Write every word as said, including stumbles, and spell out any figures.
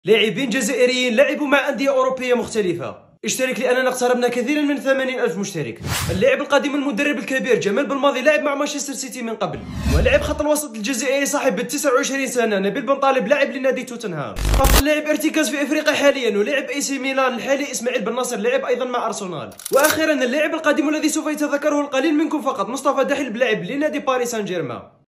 لاعبين جزائريين لعبوا مع أندية أوروبية مختلفة. اشترك لأننا اقتربنا كثيرا من ثمانين ألف مشترك. اللاعب القادم المدرب الكبير جمال بالماضي لعب مع مانشستر سيتي من قبل. ولعب خط الوسط الجزائري صاحب التسع وعشرين سنة نبيل بن طالب لاعب لنادي توتنهام. أفضل لاعب ارتكاز في إفريقيا حاليا ولعب اي سي ميلان الحالي اسماعيل بن ناصر لعب أيضا مع أرسنال. وأخيرا اللاعب القادم الذي سوف يتذكره القليل منكم فقط مصطفى دحيل لاعب لنادي باريس سان جيرمان.